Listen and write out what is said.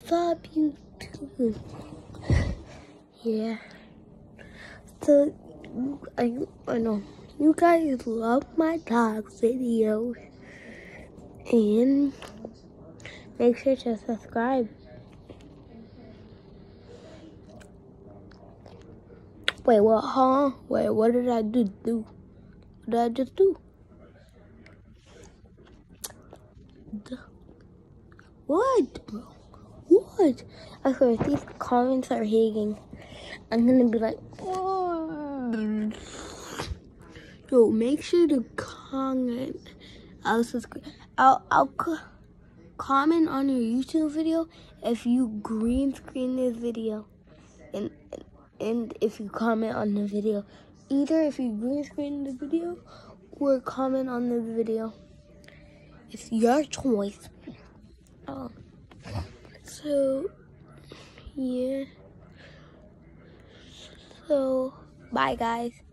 Love you too. Yeah. So I know you guys love my dog videos, and make sure to subscribe. Wait, what? Huh? Wait, what did I do? What did I just do? What, bro? What? I swear, if these comments are hating, I'm gonna be like, oh. Yo, make sure to comment. I'll subscribe. I'll comment on your YouTube video if you green screen this video, and if you comment on the video, either if you green screen the video or comment on the video. It's your choice. So yeah. So bye guys.